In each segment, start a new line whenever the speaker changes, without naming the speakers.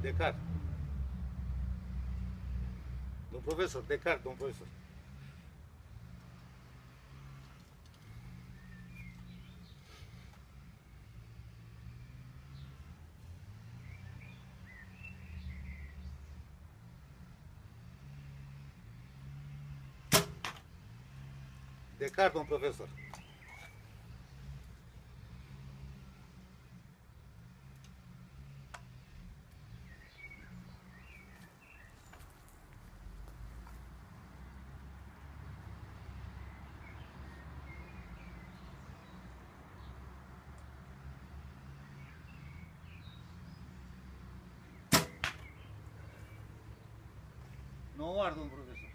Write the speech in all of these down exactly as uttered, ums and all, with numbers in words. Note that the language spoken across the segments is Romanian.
Descartes. Domn profesor, Descartes, domn profesor. Descartes, domn profesor. Nu ard, domn profesor.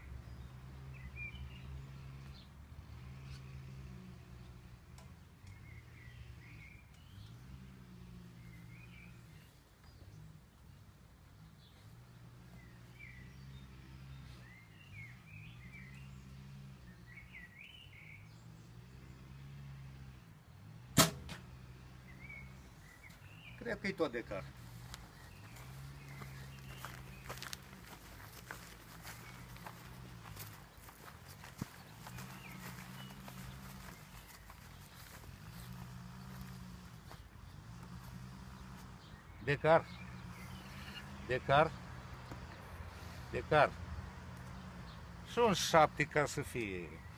Cred că e tot Descartes. Descartes. Descartes. Descartes. Și un șapte ca să fie.